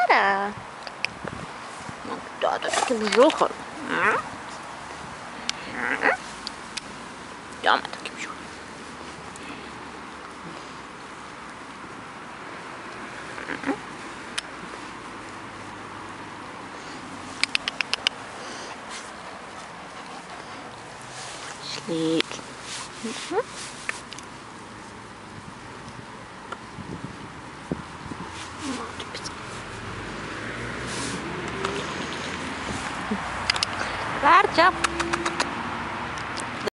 Dobra. No to takie brzucho. Ja mam takie brzucho. Ślicznie. Barcia.